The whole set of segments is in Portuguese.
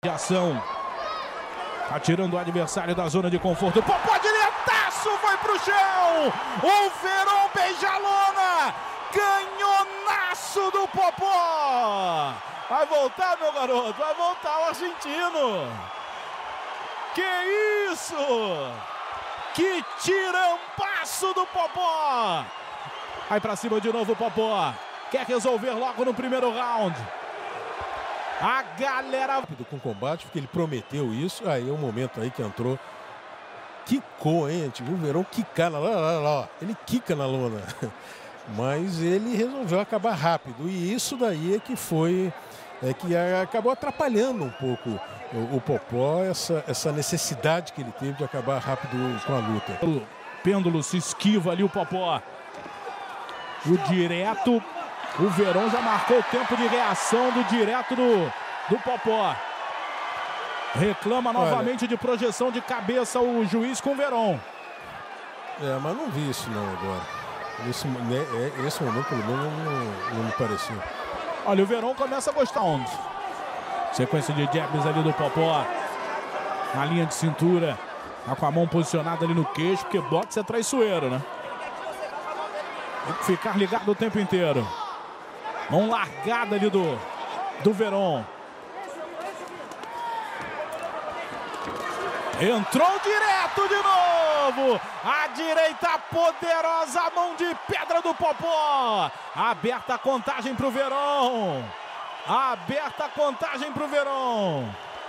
de ação. Tá tirando o adversário da zona de conforto. Popó diretaço, foi pro chão. O Verón beija a lona. Canhonaço do Popó. Vai voltar, meu garoto. Vai voltar o argentino. Que isso? Que tirampaço do Popó. Vai pra cima de novo o Popó. Quer resolver logo no primeiro round. A galera com combate, porque ele prometeu isso. Aí é o momento aí que entrou. Quicou, hein? A gente viu o Verón quicar na lona. Ele quica na lona. Mas ele resolveu acabar rápido. E isso daí é que foi... que acabou atrapalhando um pouco o Popó, essa necessidade que ele teve de acabar rápido com a luta. O pêndulo se esquiva ali o Popó. O direto... O Verón já marcou o tempo de reação do direto do Popó. Reclama novamente de projeção de cabeça o juiz com o Verón. Mas não vi isso não agora. Esse momento pelo menos não me pareceu. Olha, o Verón começa a gostar onde? Sequência de jabs ali do Popó. Na linha de cintura. Tá com a mão posicionada ali no queixo, porque boxe é traiçoeiro, né? Tem que ficar ligado o tempo inteiro. Mão largada ali do Verón. Entrou direto de novo. A direita poderosa, mão de pedra do Popó. Aberta a contagem para o Verón. Aberta a contagem para o Verón.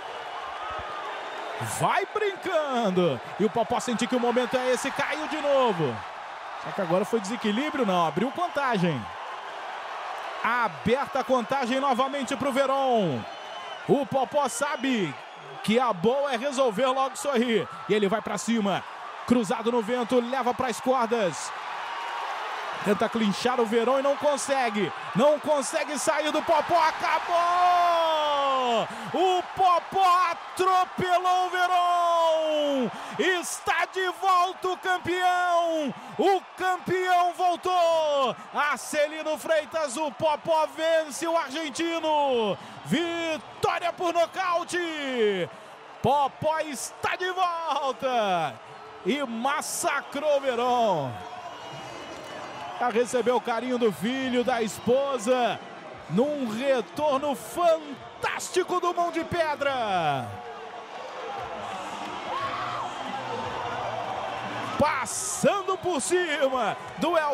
Vai brincando. E o Popó sentiu que o momento é esse. Caiu de novo. Só que agora foi desequilíbrio, não. Abriu contagem. Aberta a contagem novamente para o Verón. O Popó sabe que a boa é resolver logo isso aí. E ele vai para cima. Cruzado no vento, leva para as cordas. Tenta clinchar o Verón e não consegue. Não consegue sair do Popó. Acabou! O Popó atropelou o Verón. Está de volta o campeão. O campeão voltou. Arcelino Freitas, o Popó vence o argentino. Vitória por nocaute. Popó está de volta. E massacrou o Verón. A receber o carinho do filho, da esposa, num retorno fantástico do Mão de Pedra. Passando por cima do